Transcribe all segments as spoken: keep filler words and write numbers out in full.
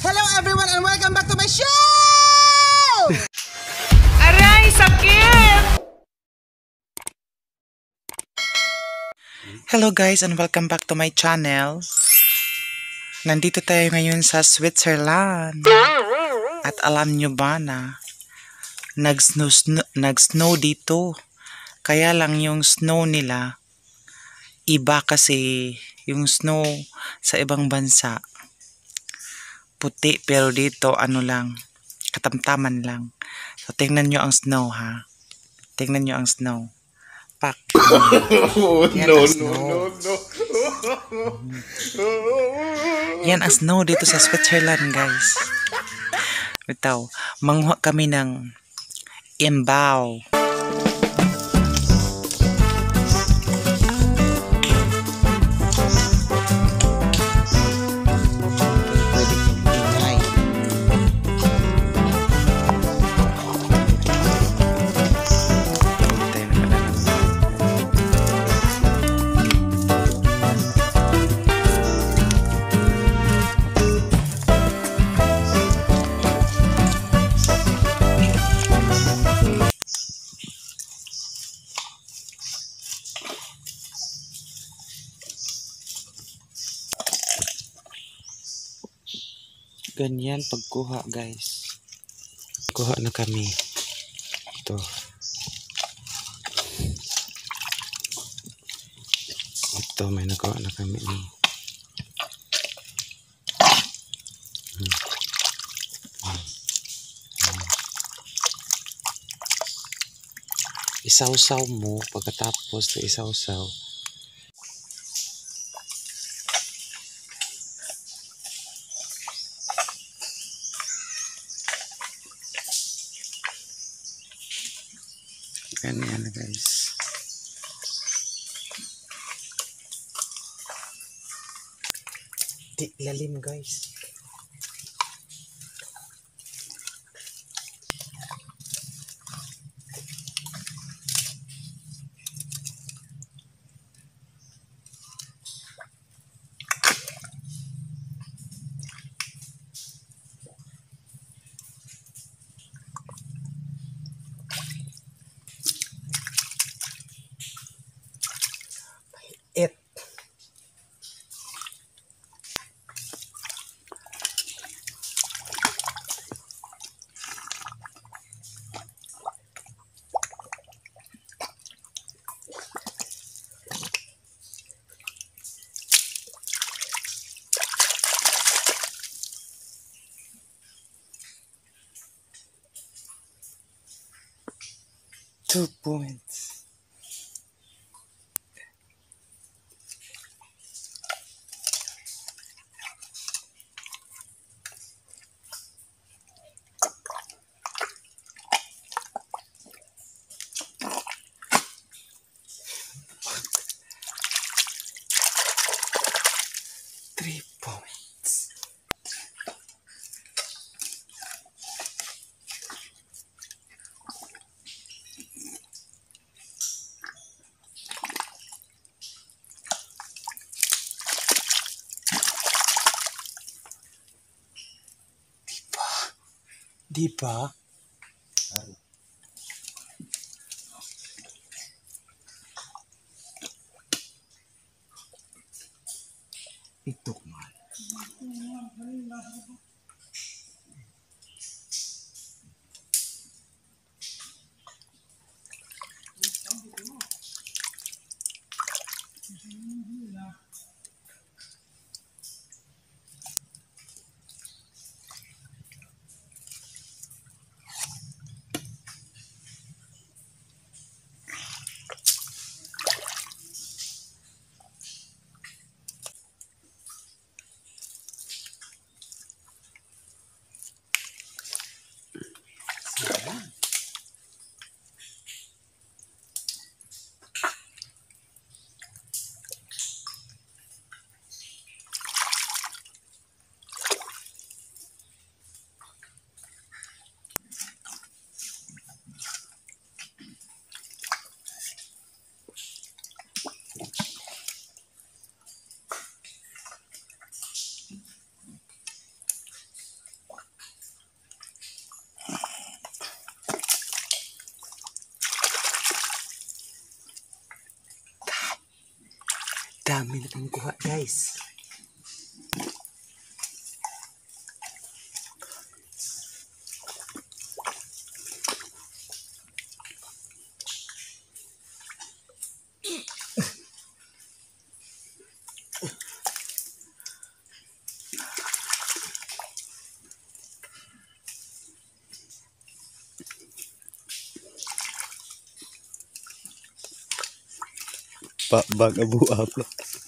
Hello everyone and welcome back to my show! Aray, sakit! Hello guys and welcome back to my channel. Nandito tayo ngayon sa Switzerland. At alam nyo ba na nag-snow, snow, nag-snow dito. Kaya lang yung snow nila iba kasi yung snow sa ibang bansa puti pero dito ano lang katamtaman lang. So tingnan nyo ang snow ha. Tingnan nyo ang snow. Pak. Oh, Yan no, ang no, snow. no, no. Yan ang snow dito sa Switzerland guys. Ito, manguha kami ng Imbaw. Ganyan pagkuha guys. Kuha na kami. Ito. Ito may nakuha na kami ni. Hmm. Hmm. Hmm. Isaw-saw mo pagkatapos na isaw-saw. Ganyan guys. Di lalim guys. It. Two points. Three points. Di ba? Ito man. Dami na tayong kuha, guys. Pak bag abu apa?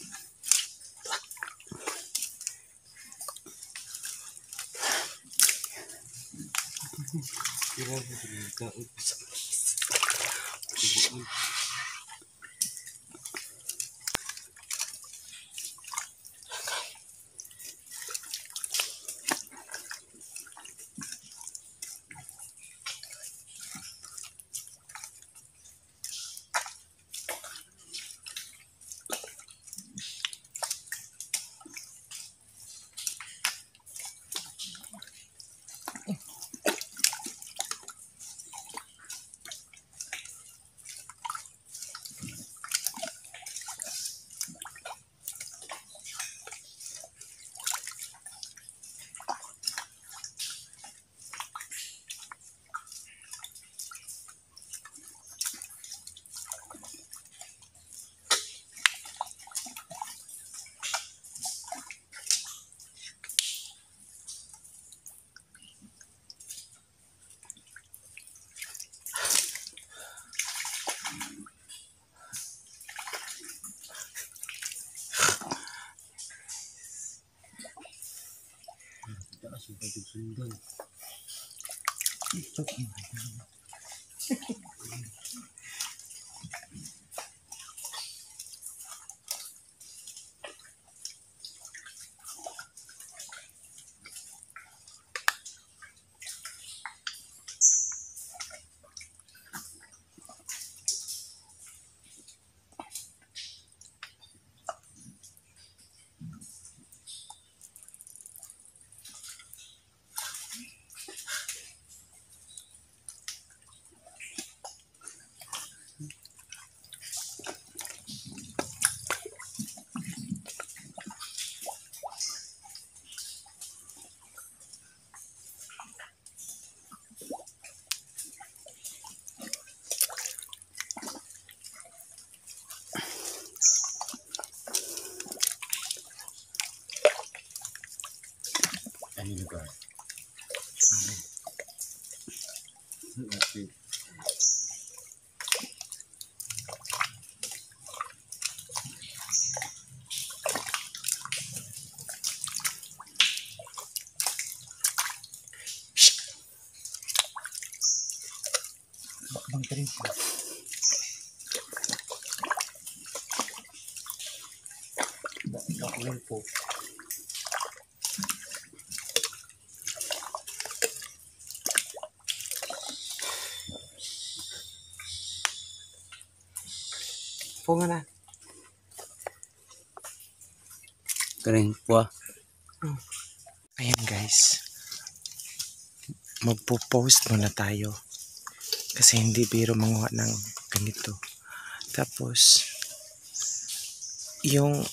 Ini juga. Bang kering. Bak lempo. Punga na. Kering po. Ayan guys. Magpo-post muna tayo. Kasi hindi biro manguha ng ganito. Tapos, yung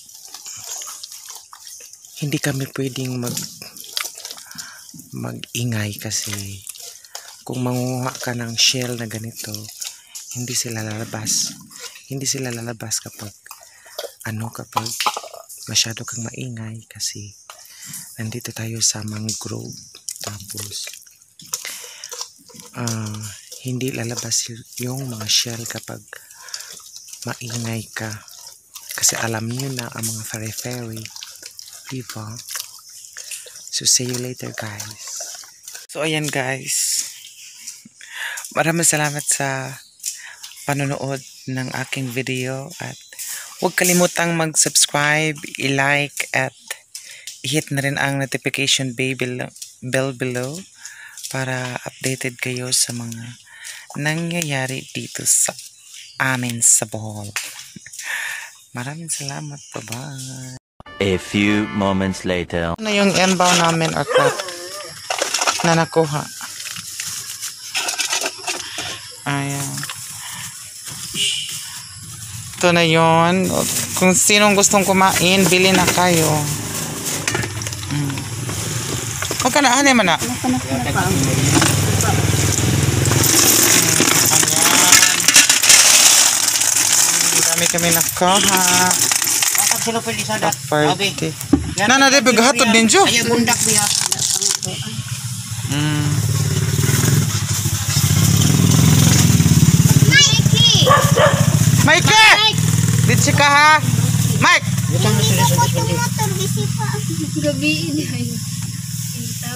hindi kami pwedeng mag mag-ingay kasi kung manguha ka ng shell na ganito, hindi sila lalabas. Hindi sila lalabas kapag ano kapag masyado kang maingay kasi nandito tayo sa mangrove. Tapos uh, hindi lalabas yung mga shell kapag maingay ka kasi alam niyo na ang mga fairy fairy, diba? So see you later guys. So ayan guys, maraming salamat sa panonood ng aking video at huwag kalimutang mag-subscribe, i-like at i-hit na rin ang notification bell below para updated kayo sa mga nangyayari dito sa amin sa Bohol. Maraming salamat. Bye-bye. A few moments later. Ano yung Imbaw namin or crop na nakuha? Ayan. Ito na yun. Kung sinong gustong kumain, bili na kayo. Mm. Huwag ka na, hanay man na. Dami kami nakaha. Kapag sila pwede sa dat. Party. Nana, di paghatod din, Jo. Ayaw bundak biya. Mm. Mike! Ditsi ka ha? Mike! Butang na sila sa dat. Gabi ini ay Intaw.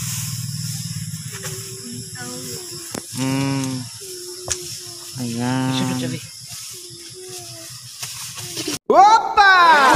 Mm. Ayan. Sunod sabi. Opa!